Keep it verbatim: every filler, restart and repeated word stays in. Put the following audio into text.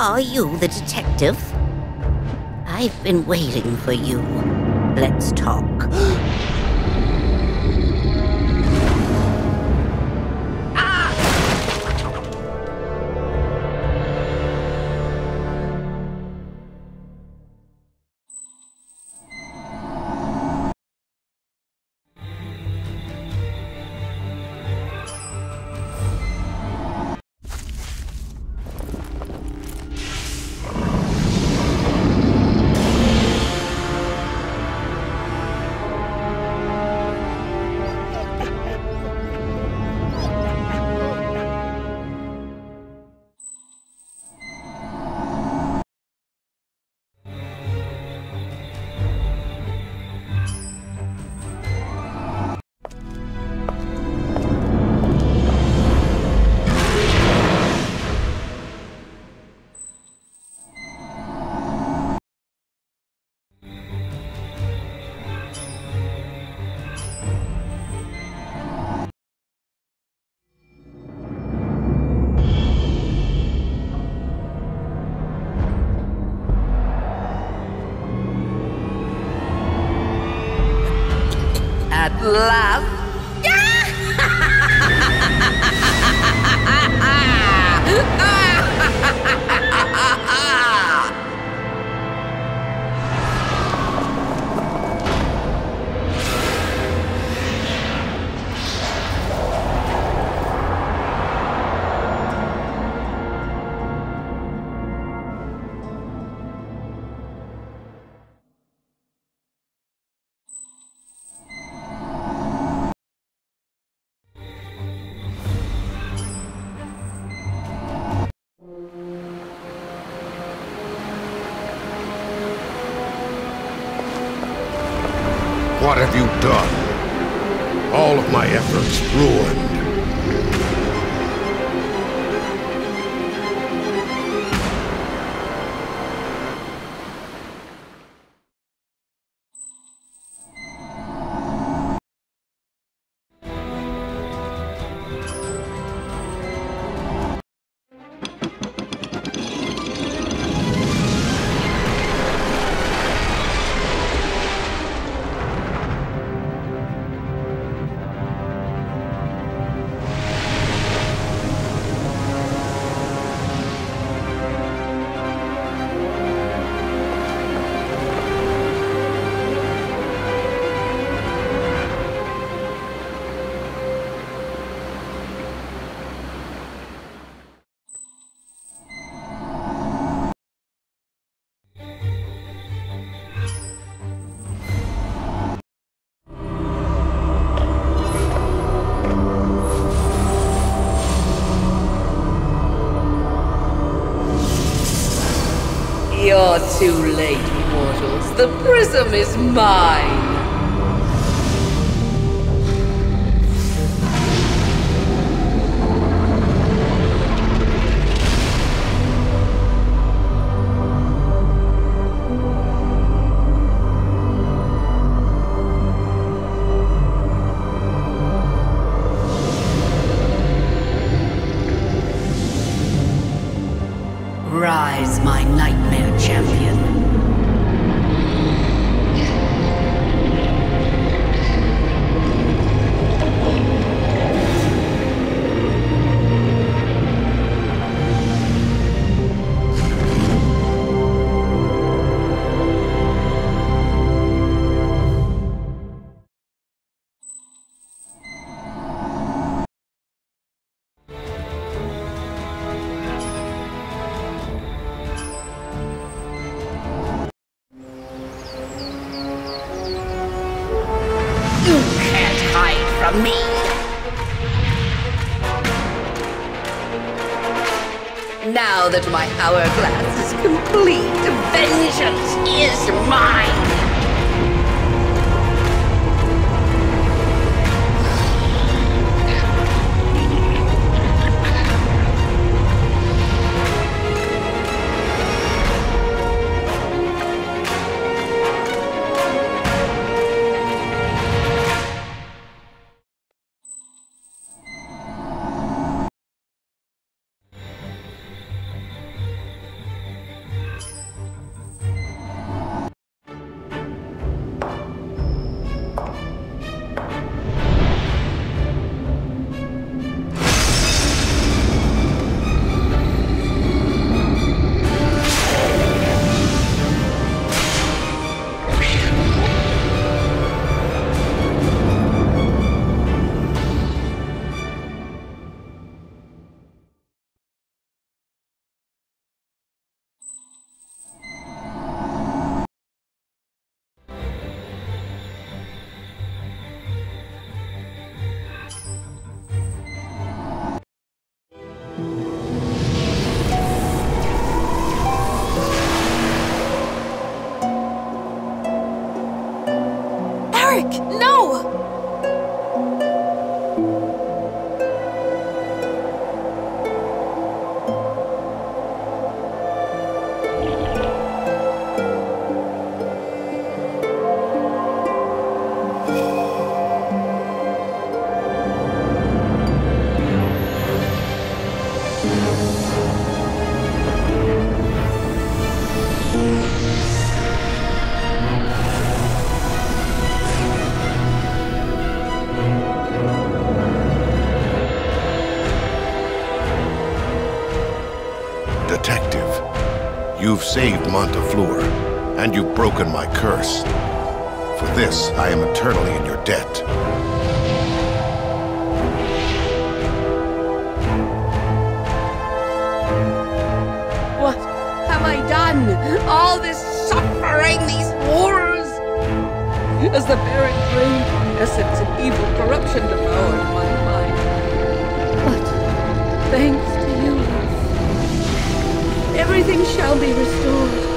Are you the detective? I've been waiting for you. Let's talk. At last. What have you done? All of my efforts ruined. You're too late, mortals. The prism is mine. Rise, my nightmare champion. You can't hide from me! Now that my hourglass is complete, vengeance is mine! Eric, no! Detective, you've saved Montefleur, and you've broken my curse. For this, I am eternally in your debt. What have I done? All this suffering, these horrors! As the barren grave, essence and evil corruption devoured my mind. But thanks to you, everything shall be restored.